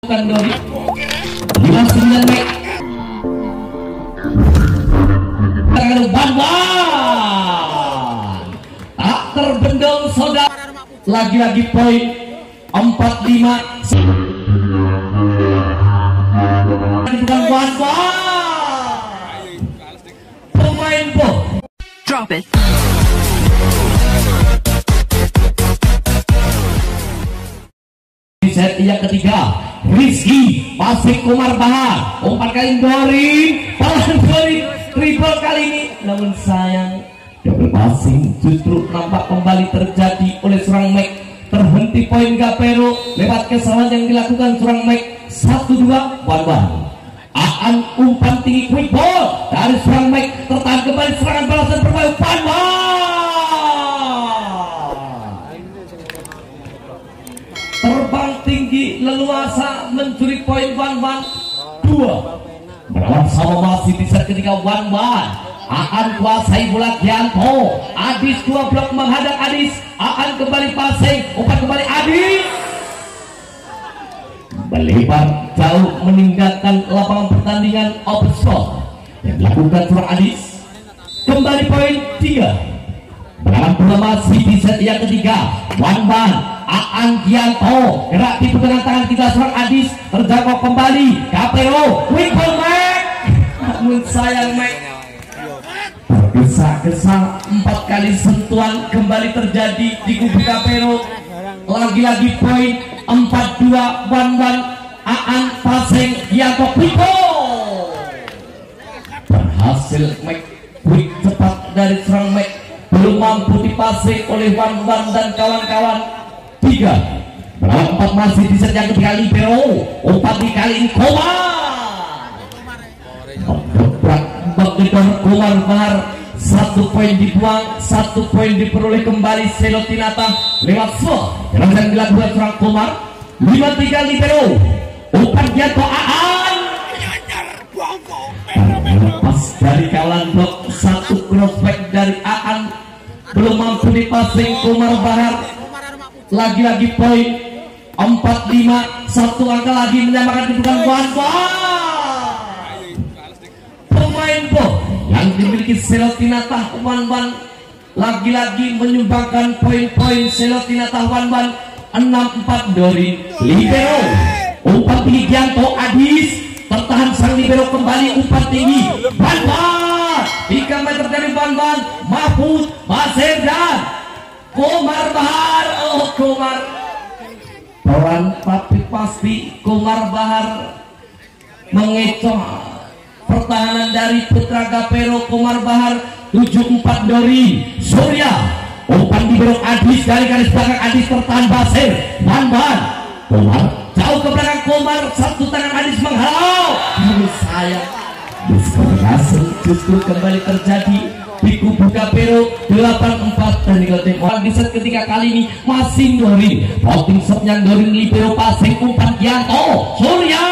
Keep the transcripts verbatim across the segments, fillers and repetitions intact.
bukan Dori lima puluh sembilan Mei Wan Wan tak terbendung saudara, lagi-lagi poin empat lima bukan Wan Wan pemain po drop it. Set yang ketiga Rizky masih Komar Bahar umpan kali Dori paling Dori triple kali ini, namun sayang double passing justru nampak kembali terjadi oleh seorang Mike. Terhenti poin Gapero lewat kesalahan yang dilakukan seorang Mike. Satu dua Wan Wan. Aan umpan tinggi quick ball dari seorang Mike, tertahan kembali serangan balasan berbahaya Wan Wan terbang tinggi leluasa mencuri poin. Wan Wan dua melawan sama masih di set ketika Wan Wan. Aan kuasai bola Gianto, Adis dua blok menghadap Adis. Aan kembali passing, umpan kembali Adis melebar jauh meninggalkan lapangan pertandingan. Open spot yang dilakukan seorang Adis. Kembali poin tiga melawan bola masih di set yang ketiga. Wan Wan Aan Gianto gerak di pertengahan tangan kita seorang Adis, terjangkau kembali Gapero quick ball Mac, namun sayang Mac tergesa-gesa. Empat kali sentuhan kembali terjadi di kubu Gapero. Lagi-lagi poin empat dua Wan Wan. Aan passing Gianto quick ball berhasil Mac, quick cepat dari serang Mac, belum mampu dipasing oleh Wan Wan dan kawan-kawan. Tiga melawan empat masih di set yang ketiga Libero, umpan di kali ini Komar gebrak begedor Komar Bahar. Satu poin dibuang, satu poin diperoleh kembali Selotinata lewat slot yang dilakukan seorang Komar. Lima tiga Libero, umpan Gianto Aan lepas dari kawalan blok. Satu crossback dari Aan belum mampu dipasing Komar Bahar. Lagi-lagi poin empat lima, satu angka lagi menyamakan kedudukan Wan Wan. Pemain po yang dimiliki Selotinata Wan Wan lagi-lagi menyumbangkan poin-poin. Selotinata Wan Wan enam empat Dori. Libero umpan tinggi Gianto Adis, tertahan sang libero kembali umpan tinggi Wan Wan. Tiga meter dari Wan Wan Mahfud Basirdan Komar Bahar. Oh Komar peran tapi pasti Komar Bahar mengecoh pertahanan dari putra Gapero. Komar Bahar tujuh empat Dori. Surya umpan di belok Adis dari garis belakang Adis, tertahan Basir. Wan Wan Komar jauh ke belakang Komar, satu tangan Adis menghalau. Ini sayang diskriminasi justru kembali terjadi di kubu Gapero. Delapan empat dan tim orang di set ketiga kali ini masih Dori. Voting shotnya Dori. Libero passing umpan Gianto. Surya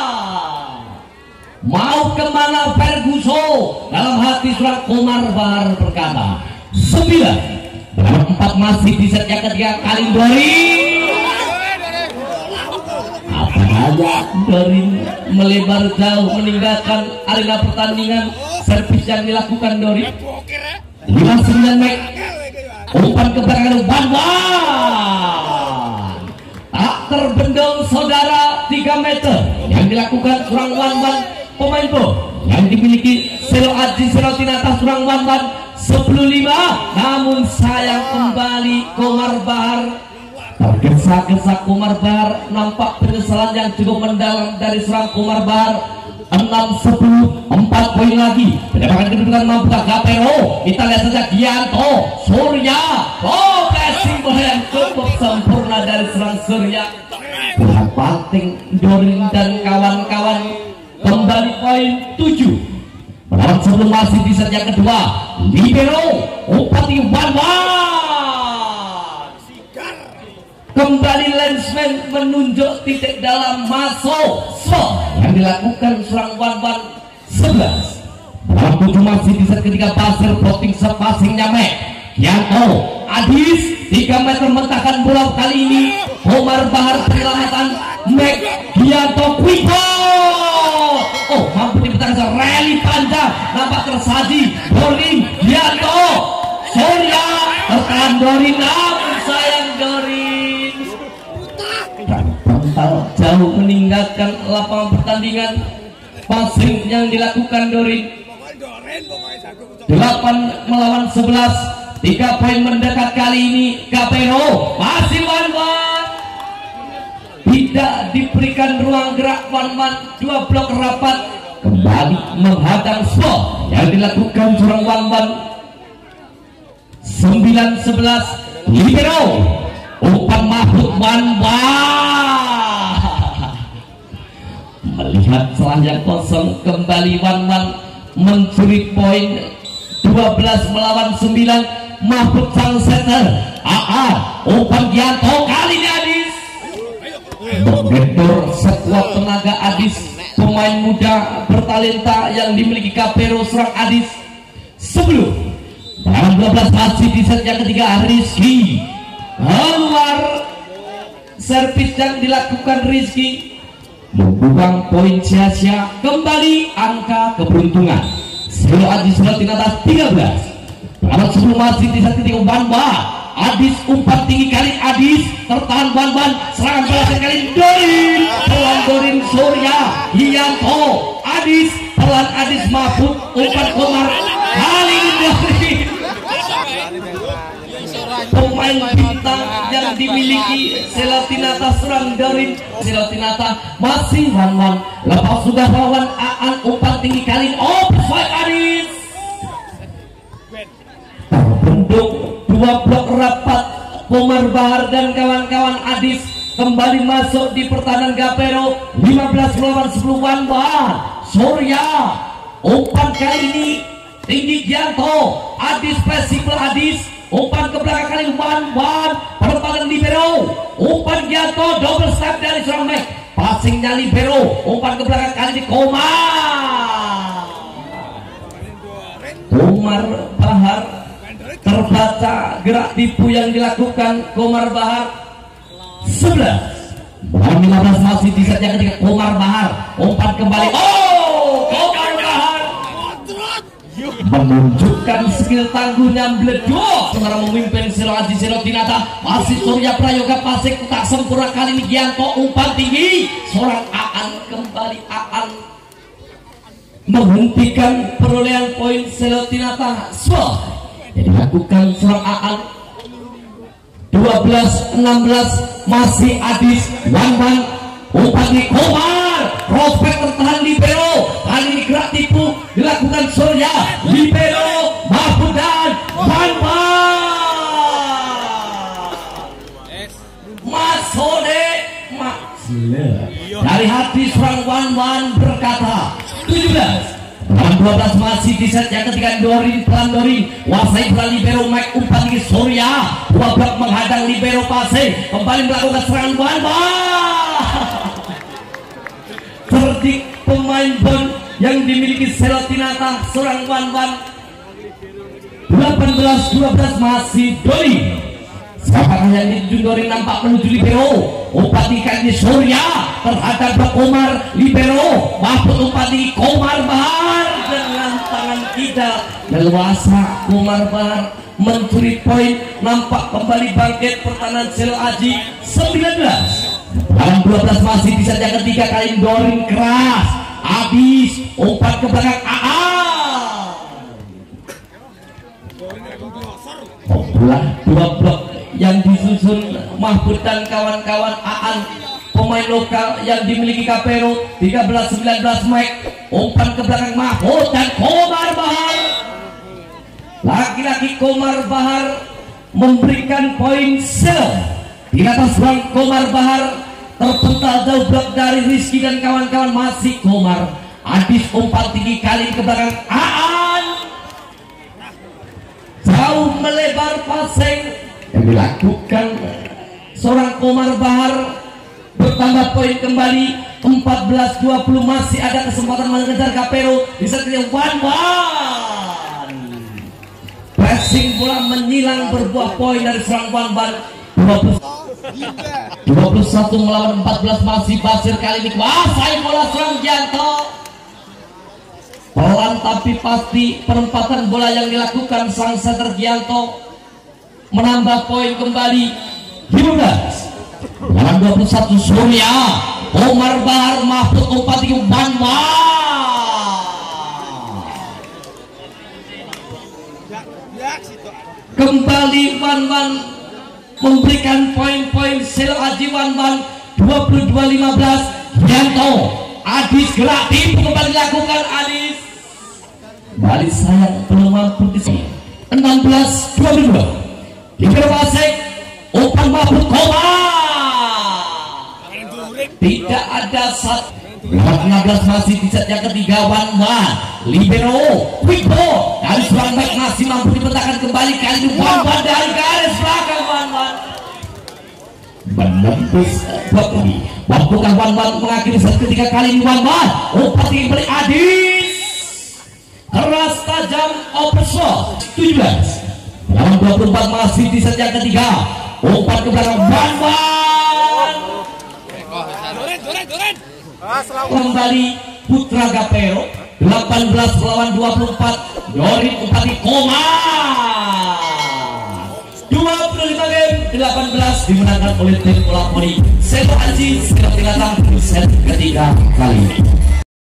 mau kemana Ferguson? Dalam hati surat Komar Bahar berkata. Sembilan melawan empat masih di set yang ketiga kali Dori. Apa aja Dori melebar jauh meninggalkan arena pertandingan. Servis yang dilakukan Dori. Lima sembilan Mei umpan ke belakang Wan Wan tak terbendung saudara. Tiga meter yang dilakukan surang Wan Wan. Pemain po yang dimiliki Selo Aji Selotinata surang Wan Wan sepuluh lima, namun sayang kembali Komar Bahar. Tergesa-gesa Komar Bahar, nampak penyesalan yang cukup mendalam dari surang Komar Bahar. Enam sepuluh, empat poin lagi mendapatkan kedudukan mampukah Gapero. Kita lihat saja Gianto Surya. Oh, passing bola yang cukup sempurna dari serang Surya. Bola banting Dori dan kawan-kawan. Kembali poin tujuh melawan sebelum masih di set yang kedua. Libero umpan di Wan Wan. Kembali linesman menunjuk titik dalam masuk slot yang dilakukan serang Wan Wan. Sebelas melawan tujuh masih di set ketiga. Pasir voting shot passingnya Mek Gianto Adis tiga meter mentahkan bola kali ini. Komar Bahar penyelamatan Mek Gianto Kwiko. Oh, mampu dibentangkan rally panjang, nampak tersaji Dorin Gianto Surya tertahan Dorin, namun sayang Dorin dan pental jauh meninggalkan lapangan pertandingan. Passing yang dilakukan Dorin delapan melawan sebelas, tiga poin mendekat kali ini. Kapero masih one-one, tidak diberikan ruang gerak one-one, dua blok rapat kembali menghadang spot yang dilakukan seorang one-one. Sembilan sebelas libero umpan Mahfud one-one. Melihat celah yang kosong kembali one-one mencuri poin. Dua belas melawan sembilan, Mahfud sang setter. Aa umpan Gianto kali ini Adis menggedor sekuat tenaga. Adis pemain muda bertalenta yang dimiliki Kapero serang Adis. Sebelum dalam dua belas masih di set yang ketiga, Rizky keluar. Servis yang dilakukan Rizky membuang poin sia-sia. Kembali angka keberuntungan Selo Adis di atas tiga belas. Dalam sebelum masih di set ketiga, one-one. Adis umpan tinggi kali Adis tertahan one-one. Serangan balasan kali Dorin, pelan Dorin Surya Gianto. Adis pelan Adis Mahfud umpan Komar kali ini Dorin. Pemain bintang yang dimiliki Selatinata serang Dorin. Selatinata masih one-one. Lepas sudah lawan Aan umpan tinggi kali offside Adis. Terbentuk dua blok rapat. Komar Bahar dan kawan-kawan Adis kembali masuk di pertahanan Kapero. Lima belas melawan sepuluh, one-one. Surya umpan kali ini tinggi Gianto. Adis fleksibel. Adis umpan ke belakang kali one-one. Perempuan libero umpan Gianto, double step dari seorang Mek. Passingnya libero umpan ke belakang kali ini Komar. Komar Bahar terbaca gerak tipu yang dilakukan Komar Bahar. Sebelas melawan lima belas masih di set yang ketiga. Komar Bahar umpan kembali. Oh, Komar Bahar menunjukkan skill tangguhnya meleduk. Sementara memimpin Selo Aji Selatinata. Masih Surya Prayoga, pasik tak sempurna kali ini Gianto umpan tinggi. Seorang Aan kembali. Aan menghentikan perolehan poin Selatinata. Swah yang dilakukan seorang Aan. Dua belas enam belas masih Adis one-one. Umpan di Komar, prospek tertahan libero. Kali ini gerak tipu dilakukan Surya libero Mahfud dan one-one. Mas Hode Mas dari hati seorang one-one berkata. Tujuh belas dalam dua belas masih di set yang ketiga. Dorin pelan Dorin wasai pelan libero Mike umpan di Surya. Dua blok menghadang libero passing kembali melakukan serangan one-one. Verdik pemain bon yang dimiliki Selatinata seorang one-one. Delapan belas dua belas masih Dorin. Sekarang yang dituju Dorin nampak menuju libero. Umpan di Surya terhadap Komar libero. Mahfud umpan di Komar Bahar dengan tangan tidak leluasa. Komar Bahar mencuri poin. Nampak kembali bangkit pertahanan Selo Aji. Sembilan belas dalam dua belas masih di set yang ketiga. Kali Dorin keras. Habis umpan ke belakang Aan. Belah dua blok yang disusun Mahfud dan kawan-kawan. Aan pemain lokal yang dimiliki Kapero. Tiga belas sembilan belas Mike umpan ke belakang Mahfud dan Komar Bahar. Laki-laki Komar Bahar memberikan poin Selo. Di atas ruang Komar Bahar terpental jauh blok dari Rizky dan kawan-kawan. Masih Komar. Adis umpan tinggi kali ke belakang Aan. Jauh melebar passing yang dilakukan seorang Komar Bahar. Bertambah poin kembali empat belas dua puluh. Masih ada kesempatan mengejar Kapero di set yang one-one. Racing bola menyilang berbuah poin dari serang Wanwan. dua puluh satu melawan empat belas masih Basir kali ini kuasai bola serang Gianto. Pelan tapi pasti perempatan bola yang dilakukan sang center Gianto menambah poin kembali. lima belas dalam dua puluh satu Surya Omar Bahar Mahfud umpan tinggi Wanwan. Kembali Wanwan memberikan poin-poin Selo Aji. Wanwan dua puluh dua lima belas. Gianto Adis gerak tipu kembali dilakukan Adis. Balik sayang belum mampu di sini. enam belas dua puluh dua. Di Gerbasek umpan Mahfud Koma. Tidak ada satu. enam belas masih di set yang ketiga. Wanwan libero Wiko dari serang back masih mampu dipetakan kembali kali ini. Wanwan dari garis belakang. Wanwan menembus Bokri. Mampukah Wanwan mengakhiri set ketiga kali ini? Wanwan umpan tinggi balik Adis keras tajam open shot. tujuh belas dalam dua puluh empat masih di set yang ketiga. Umpan ke belakang Wanwan kembali Putra Gapero. Delapan belas melawan dua puluh empat. Yorin Upati Koma. Dua puluh lima game delapan belas dimenangkan oleh tim bola voli Selo Aji. Sekarang tinggal di set ketiga kali ini.